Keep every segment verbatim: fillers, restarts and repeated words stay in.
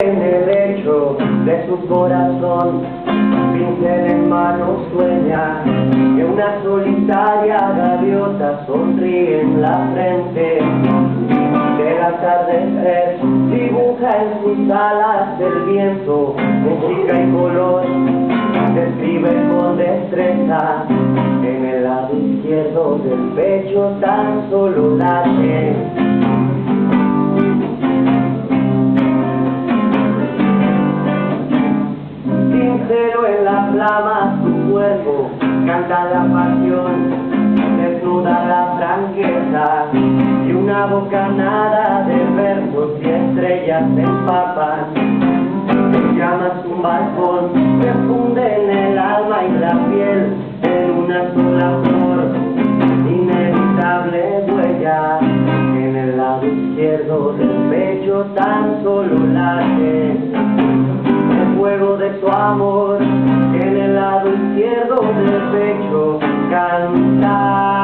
En el lecho de su corazón, pincel en mano sueña que una solitaria gaviota sonríe en la frente del atardecer, dibuja en sus alas el viento, música y color, describe con destreza. En el lado izquierdo del pecho tan solo late sincero en la flama su cuerpo, canta la pasión, desnuda la franqueza, y una bocanada de versos y estrellas se empapan, en llamas un balcón, se funde en el alma y la piel, en una sola flor, inevitable huella. En el lado izquierdo del pecho tan solo late el fuego de tu amor. En el lado izquierdo del pecho canta.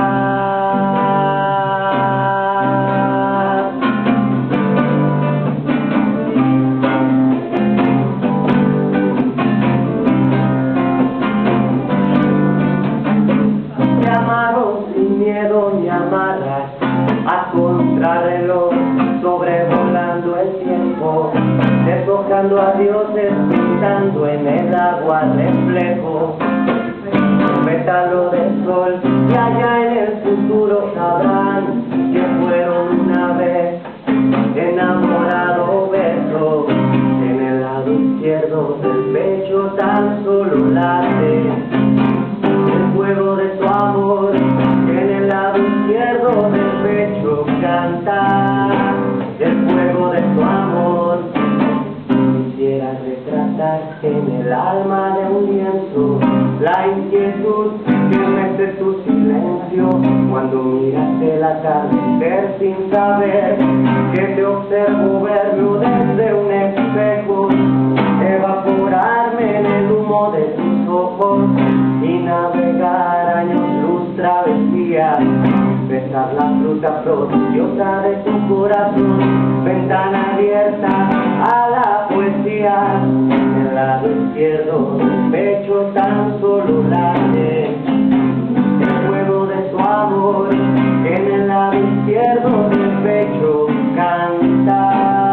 Te amaron sin miedo ni amarras, a contrarreloj, sobrevolando el tiempo, deshojando a dioses, pintando en el agua reflejo, pétalo de sol, y allá en el futuro sabrán que fueron una vez enamorado beso. En el lado izquierdo del pecho tan solo late el fuego de tu amor. En el lado izquierdo del pecho canta el fuego de tu amor. Quisiera retratar en el alma de un lienzo la inquietud que mece tu silencio cuando miras el atardecer sin saber que te observo verlo desde un espejo, evaporarme en el humo de tus ojos y navegar años luz travesía, besar la fruta prodigiosa de tu corazón, ventana abierta a la poesía. En el lado izquierdo del pecho tan solo late el fuego de tu amor. En el lado izquierdo del pecho canta.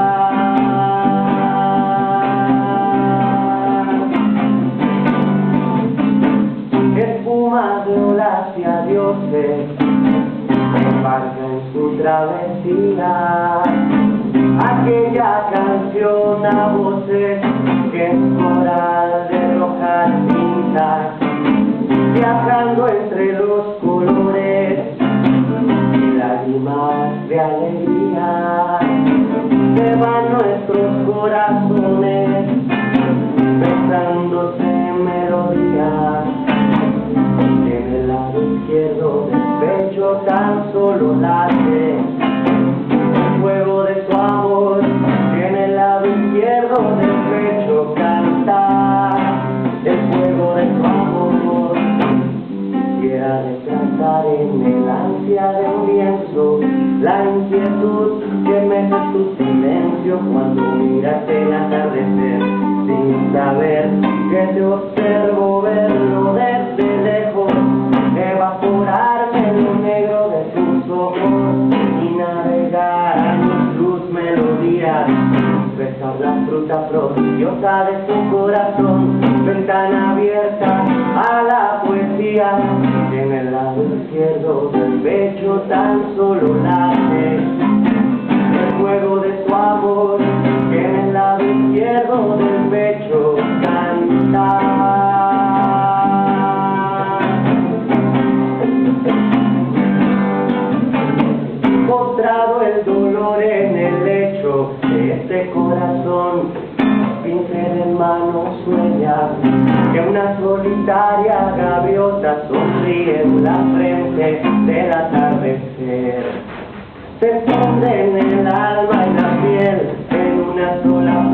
Espuma de olas y adioses embarca en su travesía aquella canción a voces que es coral de rojas tintas, viajando entre los colores y lágrimas de alegría. Se van nuestros corazones besándose en melodía. En el lado izquierdo del pecho tan solo late el fuego de tu amor. En el lado izquierdo del pecho canta el fuego de tu amor. Quisiera retratar en el ansia de un lienzo la inquietud que mece tu silencio cuando miras el atardecer sin saber que te observo verlo desde lejos, evaporarme en lo negro de tus ojos y navegar años luz melodías, besar la fruta prodigiosa de tu corazón, ventana abierta a la poesía. En el lado izquierdo del pecho tan solo late el fuego de tu amor. En el lado izquierdo del pecho canta. Postrado el dolor en el lecho de este corazón, pincel en mano sueña que una solitaria gaviota sonríe en la frente del atardecer. Se funde en el alma y la piel en una sola